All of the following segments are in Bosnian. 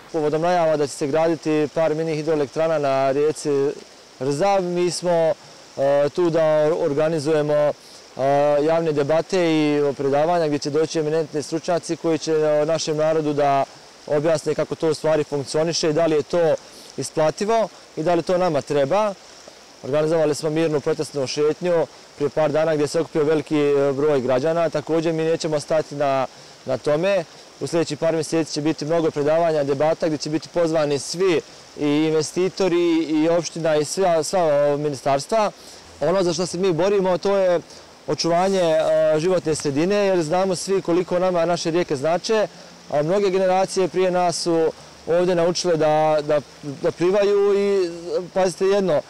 Povodom najava da će se graditi par mini hidroelektrana na rijeci Rzav, mi smo tu da organizujemo javne debate i predavanja gdje će doći eminentni stručnjaci koji će našem narodu da objasne kako to u stvari funkcioniše i da li je to isplativo i da li to nama treba. Organizovali smo mirnu protestnu šetnju prije par dana gdje se okupio veliki broj građana. Također mi nećemo stati na tome. U sljedećih par mjeseci će biti mnogo predavanja, debata gdje će biti pozvani svi i investitori i opština i sva ministarstva. Ono za što se mi borimo to je očuvanje životne sredine jer znamo svi koliko nama naše rijeke znače. Mnoge generacije prije nas su ovdje naučile da plivaju i pazite jedno,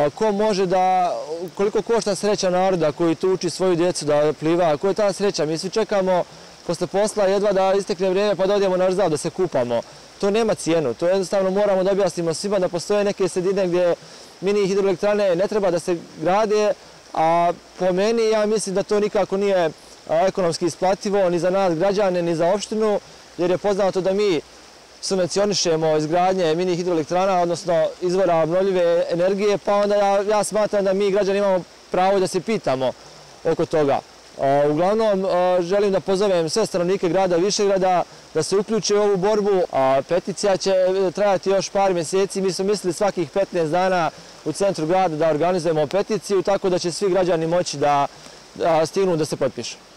koliko košta sreća naroda koji tu uči svoju djecu da pliva, koja je ta sreća? Mi svi čekamo posle posla jedva da istekne vrijeme pa da odemo na Rzav da se kupamo. To nema cijenu, to jednostavno moramo da objasnimo svima da postoje neke sredine gdje mini hidroelektrane ne treba da se grade, a po meni ja mislim da to nikako nije ekonomski isplativo ni za nas građane, ni za opštinu, jer je poznato da mi subvencionišemo izgradnje mini hidroelektrana, odnosno izvora obnovljive energije, pa onda ja smatram da mi građani imamo pravo da se pitamo oko toga. Uglavnom, želim da pozovem sve stanovnike grada Višegrada da se uključe u ovu borbu. Peticija će trajati još par mjeseci. Mi smo mislili svakih 15 dana u centru grada da organizujemo peticiju, tako da će svi građani moći da stignu da se potpišu.